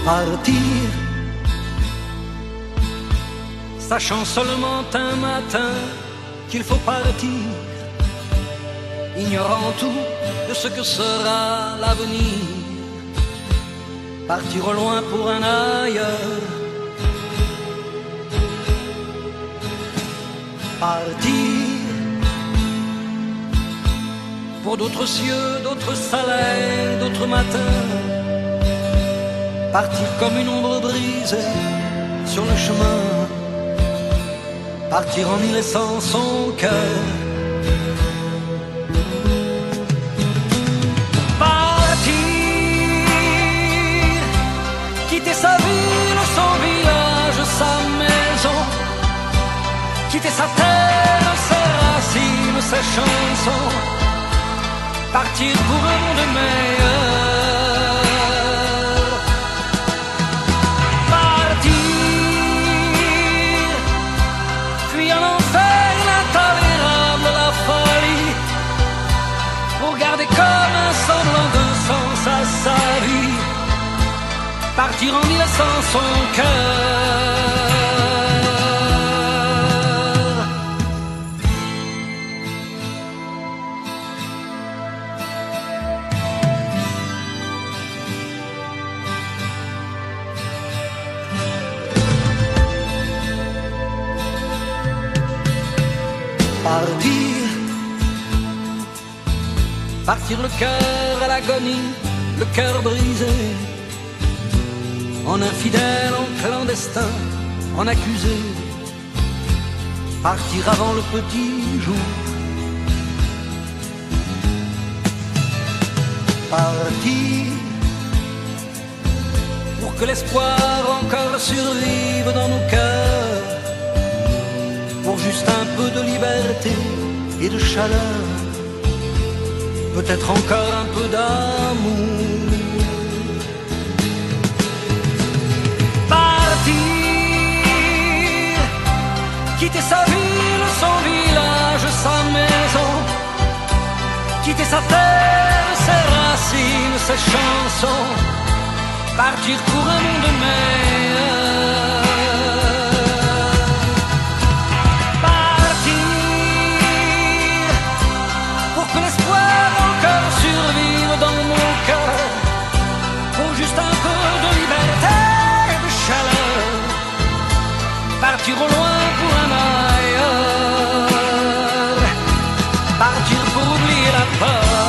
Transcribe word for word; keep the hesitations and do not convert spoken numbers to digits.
Partir, sachant seulement un matin qu'il faut partir, ignorant tout de ce que sera l'avenir. Partir au loin pour un ailleurs. Partir pour d'autres cieux, d'autres soleils, d'autres matins. Partir comme une ombre brisée sur le chemin. Partir en y laissant son cœur. Partir, quitter sa ville, son village, sa maison. Quitter sa terre, ses racines, ses chansons. Partir pour un monde meilleur. Partir, fuyant l'enfer, l'intolérable, la folie, pour garder comme un semblant de sens à sa vie. Partir en y laissant son cœur. Partir, partir le cœur à l'agonie, le cœur brisé, en infidèle, en clandestin, en accusé. Partir avant le petit jour. Partir pour que l'espoir encore survive dans nos cœurs. Pour juste un peu de liberté et de chaleur, peut-être encore un peu d'amour. Partir, quitter sa ville, son village, sa maison. Quitter sa terre, ses racines, ses chansons. Partir pour un monde meilleur. Survivre dans mon cœur, pour juste un peu de liberté et de chaleur. Partir au loin pour un ailleurs. Partir pour oublier la peur.